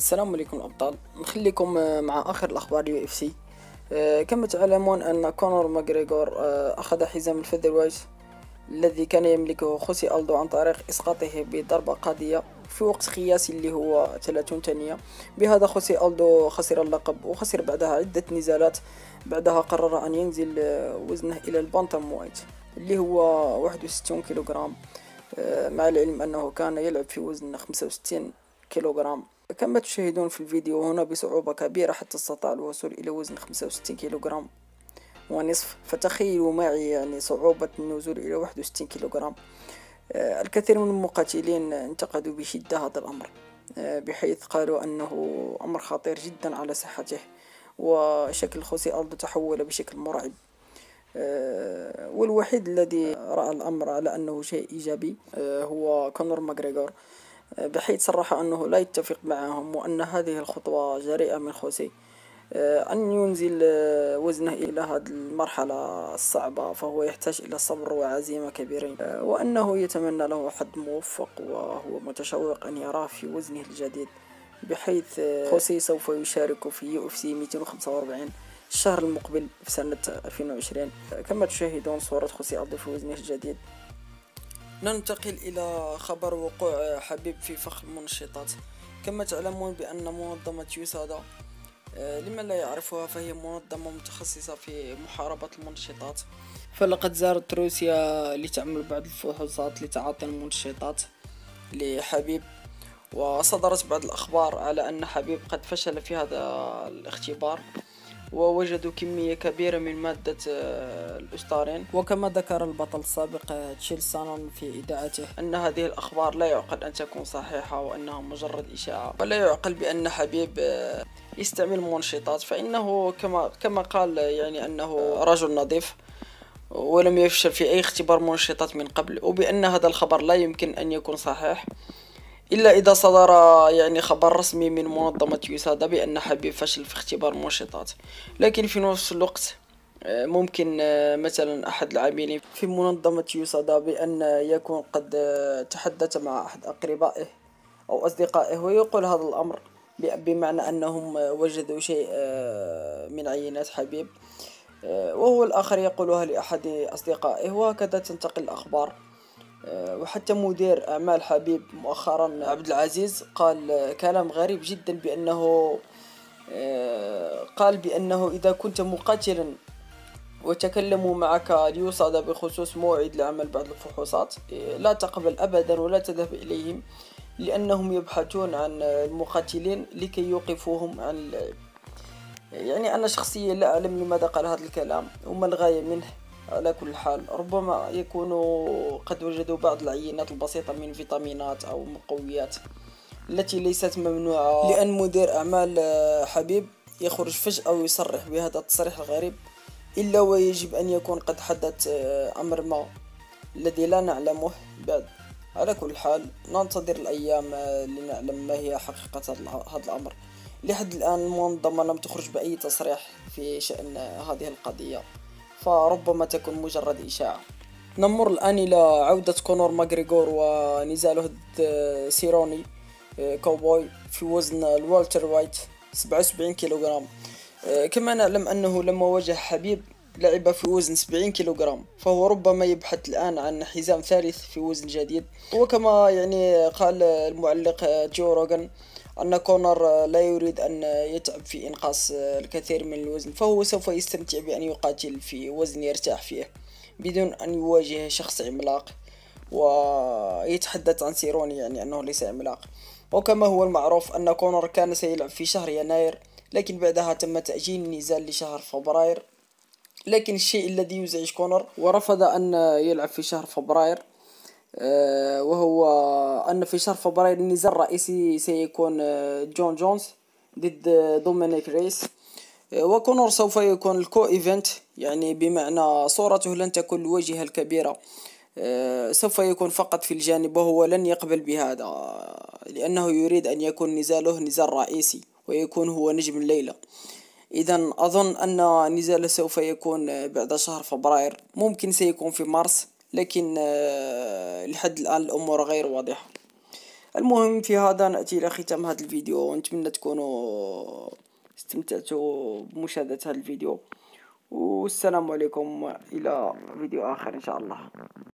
السلام عليكم الأبطال. نخليكم مع آخر الأخبار يو اف سي. كما تعلمون أن كونور ماغريغور أخذ حزام الفيذر وايت الذي كان يملكه خوسي ألدو عن طريق إسقاطه بضربة قاضية في وقت قياسي اللي هو 30 ثانية. بهذا خوسي ألدو خسر اللقب وخسر بعدها عدة نزالات. بعدها قرر أن ينزل وزنه إلى البانتام وايت اللي هو 61 كيلوغرام، مع العلم أنه كان يلعب في وزن 65 كيلوغرام. كما تشاهدون في الفيديو هنا بصعوبة كبيرة حتى استطاع الوصول إلى وزن 65 كيلوغرام ونصف. فتخيلوا معي يعني صعوبة النزول إلى 61 كيلوغرام. الكثير من المقاتلين انتقدوا بشدة هذا الأمر، بحيث قالوا أنه أمر خطير جدا على صحته، وشكل خوسي ألدو تحول بشكل مرعب. والوحيد الذي رأى الأمر على أنه شيء إيجابي هو كونور ماغريغور، بحيث صرح أنه لا يتفق معهم وأن هذه الخطوة جريئة من خوسي. أن ينزل وزنه إلى هذه المرحلة الصعبة فهو يحتاج إلى صبر وعزيمة كبيرين، وأنه يتمنى له حظ موفق، وهو متشوق أن يراه في وزنه الجديد، بحيث خوسي سوف يشارك في يو اف سي 245 الشهر المقبل في سنة 2020. كما تشاهدون صورة خوسي ألدو في وزنه الجديد. ننتقل إلى خبر وقوع حبيب في فخ المنشطات. كما تعلمون بأن منظمة يوسادا، لمن لا يعرفها، فهي منظمة متخصصة في محاربة المنشطات. فلقد زارت روسيا لتعمل بعض الفحوصات لتعاطي المنشطات لحبيب، وصدرت بعض الأخبار على أن حبيب قد فشل في هذا الاختبار، ووجدوا كمية كبيرة من مادة الأستارين. وكما ذكر البطل السابق تشيل سانون في إذاعته أن هذه الأخبار لا يعقل أن تكون صحيحة وأنها مجرد إشاعة، ولا يعقل بأن حبيب يستعمل منشطات، فإنه كما قال يعني أنه رجل نظيف ولم يفشل في أي اختبار منشطات من قبل، وبأن هذا الخبر لا يمكن أن يكون صحيح إلا إذا صدر يعني خبر رسمي من منظمة يوسادا بأن حبيب فشل في اختبار المنشطات. لكن في نفس الوقت ممكن مثلا أحد العاملين في منظمة يوسادا بأن يكون قد تحدث مع أحد أقربائه أو أصدقائه ويقول هذا الأمر، بمعنى أنهم وجدوا شيء من عينات حبيب، وهو الآخر يقولها لأحد أصدقائه، وهكذا تنتقل الأخبار. وحتى مدير أعمال حبيب مؤخرا عبد العزيز قال كلام غريب جدا، بأنه قال بأنه إذا كنت مقاتلا وتكلموا معك ليوصل بخصوص موعد لعمل بعض الفحوصات، لا تقبل أبدا ولا تذهب إليهم، لأنهم يبحثون عن المقاتلين لكي يوقفوهم عن اللعب. يعني أنا شخصيا لا أعلم لماذا قال هذا الكلام وما الغاية منه. على كل حال ربما يكونوا قد وجدوا بعض العينات البسيطة من فيتامينات أو مقويات التي ليست ممنوعة، لأن مدير أعمال حبيب يخرج فجأة ويصرح بهذا التصريح الغريب، إلا ويجب أن يكون قد حدث أمر ما الذي لا نعلمه بعد. على كل حال ننتظر الأيام لنعلم ما هي حقيقة هذا الأمر. لحد الآن المنظمة لم تخرج بأي تصريح في شأن هذه القضية، فربما تكون مجرد إشاعة. نمر الآن إلى عودة كونور ماغريغور ونزاله ضد سيروني كوبوي في وزن الوالتر وايت 77 كيلوغرام. كما نعلم أنه لما واجه حبيب لعب في وزن 70 كيلوغرام، فهو ربما يبحث الآن عن حزام ثالث في وزن جديد. وكما يعني قال المعلق جو روغان أن كونر لا يريد أن يتعب في إنقاص الكثير من الوزن، فهو سوف يستمتع بأن يقاتل في وزن يرتاح فيه بدون أن يواجه شخص عملاق. ويتحدث عن سيروني يعني أنه ليس عملاق. وكما هو المعروف أن كونر كان سيلعب في شهر يناير، لكن بعدها تم تأجيل النزال لشهر فبراير. لكن الشيء الذي يزعج كونر ورفض أن يلعب في شهر فبراير وهو أن في شهر فبراير النزال الرئيسي سيكون جون جونز ضد دومينيك ريس، وكونور سوف يكون الكو إيفنت، يعني بمعنى صورته لن تكون الواجهة الكبيرة، سوف يكون فقط في الجانب، وهو لن يقبل بهذا لأنه يريد أن يكون نزاله نزال رئيسي ويكون هو نجم الليلة. إذن أظن أن نزاله سوف يكون بعد شهر فبراير، ممكن سيكون في مارس، لكن لحد الآن الأمور غير واضحة. المهم في هذا نأتي إلى ختام هذا الفيديو، ونتمنى تكونوا استمتعتوا بمشاهدة هذا الفيديو، والسلام عليكم إلى فيديو آخر إن شاء الله.